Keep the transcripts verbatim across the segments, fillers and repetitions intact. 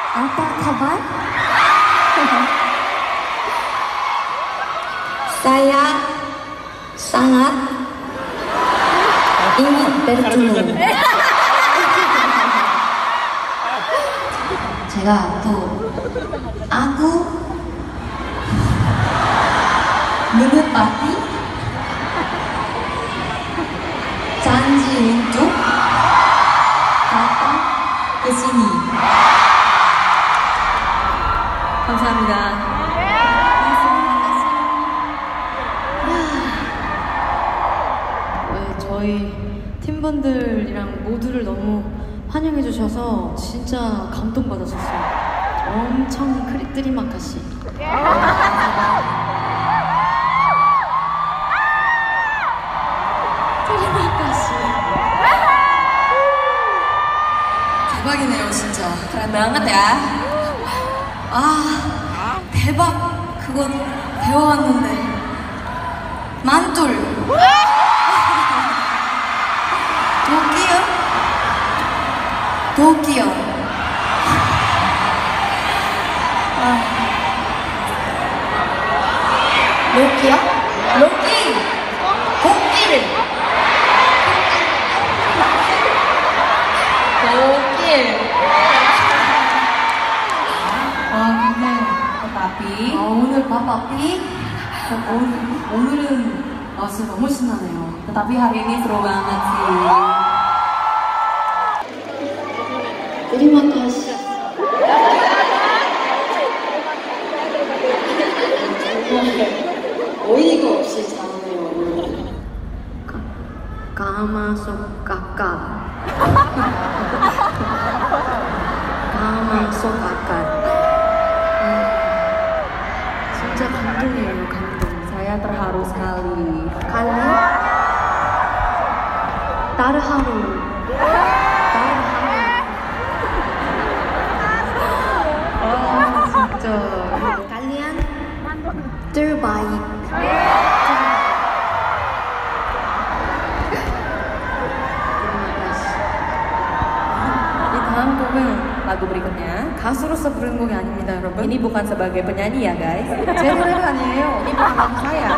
Apa kabar? Saya sangat ingin bertemu. 제가 또 aku menepati janji untuk datang ke sini. 감사합니다. 저희 팀분들이랑 모두를 너무 환영해 주셔서 진짜 감동받았었어요. 엄청 크리 뜨리마카시. 뜨리마카시. 대박이네요, 진짜. keren banget ya. 아, 대박. 그거 배워왔는데. 만tur. 도끼요? 도끼요. 아. 로끼요? 로끼! 도끼를! 도끼! 아, 근데, 빠빠삐. 아, 오늘 빠빠삐? 오늘, 오늘은 아, 진짜 너무 신나네요. Tapi hari ini seru banget sih. Terima kasih. 어이가 없이 잘하네요. 가마솥 깎아. 가마솥 깎아. 진짜 감동이에요, 감동. Saya terharu sekali. Kali terharu. Terharu. Oh, 진짜. Kalian terbaik. 이 다음 곡은 라gu berikutnya 가수로서 부른 곡이 아닙니다, 여러분. Ini bukan sebagai penyanyi ya, guys. 제 노래가 아니에요. ini bukan lagu saya.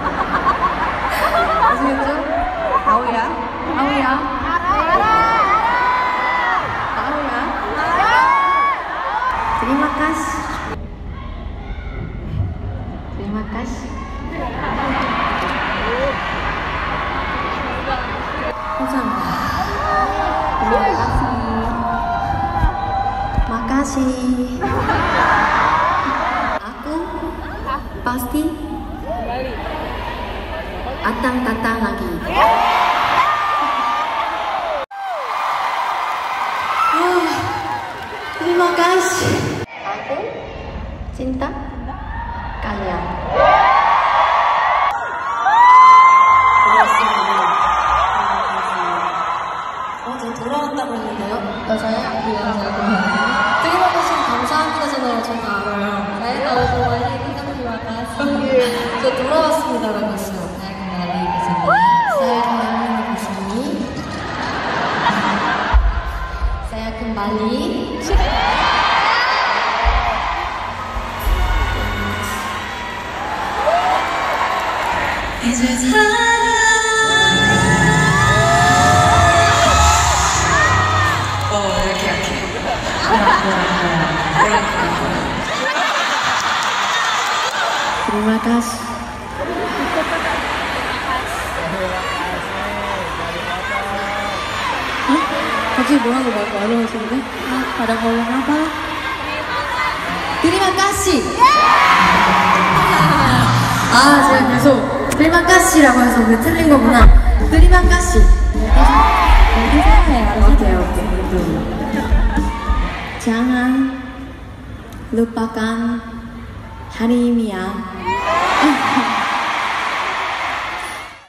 아시겠죠? 아우야, 아우야, 아우야. Terima kasih. Terima kasih. 감사합니다. Terima kasih. Makasih. Aku pasti akan datang lagi. Oh, terima kasih. Aku cinta kalian. 어, 저 돌아왔다고 했는데요? 맞아요? terima kasih 감사합니다잖아요. 저는 알아요. saya tahu semuanya itu kan terima kasih. 저 돌아왔습니다라고 했어요. saya kembali ke sini. saya kembali ke sini. saya kembali. 이제 Terima kasih. Hah? 갑자기 뭐라고 말하시는데? 아, pada ngomong apa? Terima kasih. 아, 제가 계속 Terima kasih라고 해서 왜 틀린 거구나. Terima kasih. 오케이, 오케이. Jangan lupakan hari Mia.